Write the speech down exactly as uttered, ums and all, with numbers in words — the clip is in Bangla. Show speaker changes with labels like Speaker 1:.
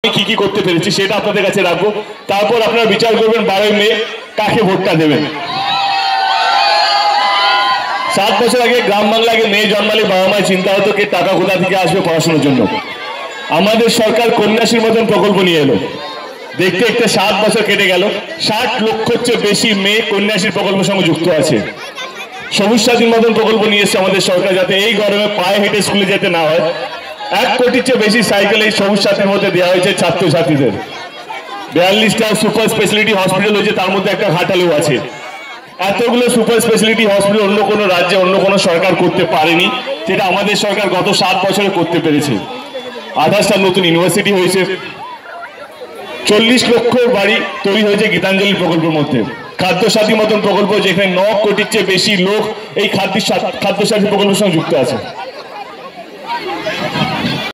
Speaker 1: কি কি করতে পেরেছি সেটা আপনাদের কাছে রাখবো। তারপর আপনারা বিচার করবেন বারোই মে কাকে ভোটটা দেবেন। সাত বছর আগে গ্রাম বাংলাকে মেয়ে জন্মালে বাবা মায়ের চিন্তা হতো কে টাকা কোথা থেকে আসবে পড়াশোনার জন্য। আমাদের সরকার কন্যাশ্রীর মতন প্রকল্প নিয়ে এলো, দেখতে দেখতে সাত বছর কেটে গেল, ষাট লক্ষর চেয়ে বেশি মেয়ে কন্যাশ্রী প্রকল্পের সঙ্গে যুক্ত আছে। সবুজ সাথীর মতন প্রকল্প নিয়ে এসছে আমাদের সরকার, যাতে এই গরমে পায়ে হেঁটে স্কুলে যেতে না হয়। এক কোটির চেয়ে বেশি সাইকেল এই সবুজ সাথীর মধ্যে দেওয়া হয়েছে ছাত্রছাত্রীদের। বিয়াল্লিশটা সুপার স্পেশালিটি হসপিটাল হয়েছে, তার মধ্যে একটা ঘাটালেও আছে। এতগুলো সুপার স্পেশালিটি হসপিটাল অন্য কোনো রাজ্যে অন্য কোনো সরকার করতে পারেনি, যেটা আমাদের সরকার গত সাত বছরে করতে পেরেছে। আঠাশটা নতুন ইউনিভার্সিটি হয়েছে, চল্লিশ লক্ষ বাড়ি তৈরি হয়েছে গীতাঞ্জলি প্রকল্পের মধ্যে। খাদ্যসাথী মতন প্রকল্প, যেখানে ন কোটির চেয়ে বেশি লোক এই খাদ্য খাদ্যসাথী প্রকল্পের সঙ্গে যুক্ত আছে।